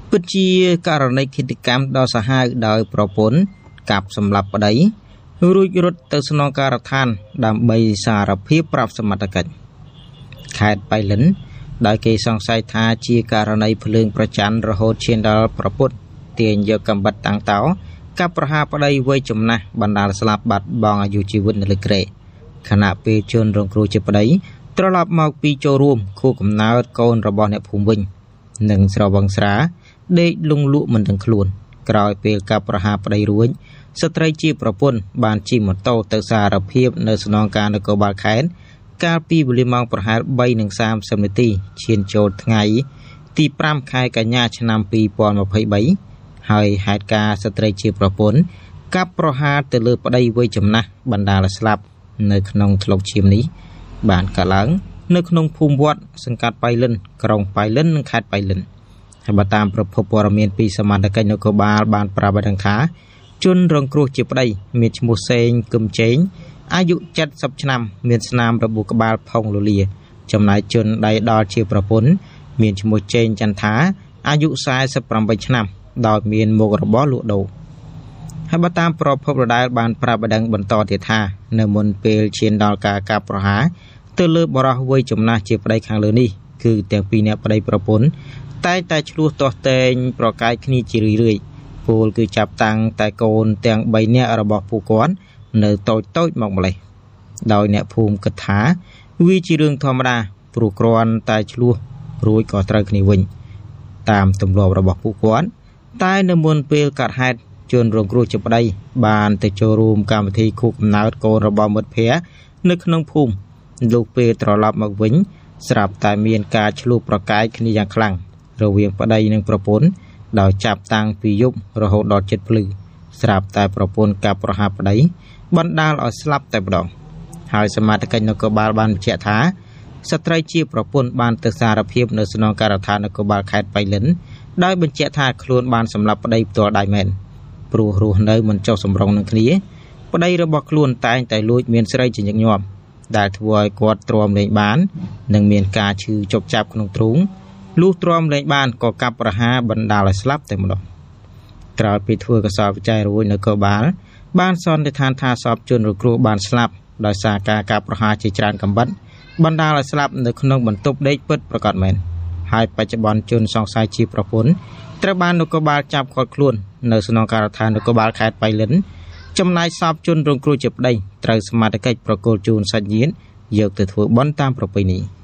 ពិតជាករណីឃាតកម្មដ៏សាហាវដោយប្រពន្ធកាប់សម្លាប់ប្តីរួចរត់ទៅស្នងការដ្ឋានដើម្បីសារភាពប្រាប់សមត្ថកិច្ចខេត្តបៃលិនដោយគេសង្ស័យថាជាករណីភ្លើងប្រច័ណ្ឌរហូតឈានដល់ប្រពុតទាញយកកំបិតតាំងតោកាប់ប្រហារប្តីវ័យចំណាស់បណ្ដាលស្លាប់បាត់បង់អាយុជីវិតនៅលើគ្រែខណៈពេលជនរងគ្រោះជាប្តីត្រឡប់មកពីចូលរួមខួបកំណើតកូនរបស់អ្នកភូមិវិញនិងស្រវឹងស្រាដេកលងលក់មិនដឹងខ្លួនក្រោយពេលកាប់ប្រហារប្តីរួចស្ត្រីជាប្រពន្ធបានជិះម៉ូតូទៅសារភាពនៅស្នងការនគរបាលខេត្តកាលពីវេលាម៉ោងប្រហែល 3:30 នាទីឈានចូលថ្ងៃទី 5 ខែកញ្ញាឆ្នាំ 2023 ហើយហេតុការណ៍ស្ត្រីជាប្រពន្ធកាប់ប្រហារទៅលើប្តីវ័យចំណាស់បណ្ដាលស្លាប់នៅក្នុងថ្លុកឈាមនេះបានកើតឡើងនៅក្នុងភូមិវត្តសង្កាត់បៃលិនក្រុងបៃលិននិងខេត្តបៃលិនហើយបើតាមប្រភពព័ត៌មានពីសមាជិកនគរបាលបានប្រាប់ដឹងថាជនរងគ្រោះជាប្តីមានឈ្មោះសេងគឹមជេងអាយុ70ឆ្នាំមានស្នាមរបួសក្បាលផុងលលាចំណែកជនដៃដល់ជាប្រពន្ធមានឈ្មោះជេងចន្ទថាអាយុ48ឆ្នាំដោយមានមុខរបរលក់ដូរហើយបើតាមប្រភពដដែលបានប្រាប់ដឹងបន្តទៀតថានៅមុនពេលឈានដល់ការកាប់ប្រហារទៅលើបរិះវ័យចំណាស់ជាប្តីខាងលើនេះគឺទាំងពីរអ្នកប្តីប្រពន្ធតែឆ្លោះទាស់ទែងប្រកែកគ្នាជារឿយៗពលគឺចាប់តាំងតែកូនទាំង3នាក់របស់ពួកគាត់នៅតូចមកម្លេះដោយអ្នកភូមិគិតថាវាជារឿងធម្មតាព្រោះគ្រាន់តែឆ្លោះរួចក៏ត្រូវគ្នាវិញតាមទម្លាប់របស់ពួកគាត់តែនៅមុនពេលកាត់ហេតុជនរងគ្រោះជាប្តីបានទៅចូលរួមកម្មវិធីខួបកំណើតកូនរបស់មិត្តភ័ក្តិនៅក្នុងភូមិលុះពេលត្រឡប់មកវិញស្រាប់តែមានការឆ្លោះប្រកែកគ្នាយ៉ាងខ្លាំងរវាងប្តីនិងប្រពន្ធដោយចាប់តាំងពីយប់រហូតដល់ជិតភ្លឺស្រាប់តែប្រពន្ធកាប់ប្រហារប្តីបណ្ដាលឲ្យស្លាប់តែម្ដងហើយសមាជិកនគរបាលបានបញ្ជាក់ថាស្ត្រីជាប្រពន្ធបានទៅសារភាពនៅស្នងការដ្ឋាននគរបាលខេត្តបៃលិនដោយបញ្ជាក់ថាខ្លួនបានសម្លាប់ប្តីផ្ទាល់ដៃមែនព្រោះរស់នៅមិនចុះសម្រុងនឹងគ្នាប្តីរបស់ខ្លួនតែងតែលួចមានស្រីជាញឹកញាប់ដែលធ្វើឲ្យគាត់ទ្រាំលេងបាននិងមានការឈឺចុកចាប់ក្នុងទ្រូងលុះទ្រាំលេងបានក៏កាប់ប្រហារបណ្ដាលឲ្យស្លាប់តែម្ដងក្រោយពីធ្វើកសោបច្ច័យរួចនគរបាលបានសន្និដ្ឋានថាសពជនរងគ្រោះបានស្លាប់ដោយសារការកាប់ប្រហារជាច្រើនកំបិតបណ្ដាលឲ្យស្លាប់នៅក្នុងបន្ទប់ដេកពិតប្រាកដមែនហើយបច្ចុប្បន្នជនសង្ស័យជាប្រពន្ធត្រូវបាននគរបាលចាប់ឃាត់ខ្លួននៅស្នងការដ្ឋាននគរបាលខេត្តបៃលិនចំណែកសពជនរងគ្រោះជាប្តីត្រូវសមាជិកប្រគល់ជូនសាច់ញាតិយកទៅធ្វើបុណ្យតាមប្រពៃណី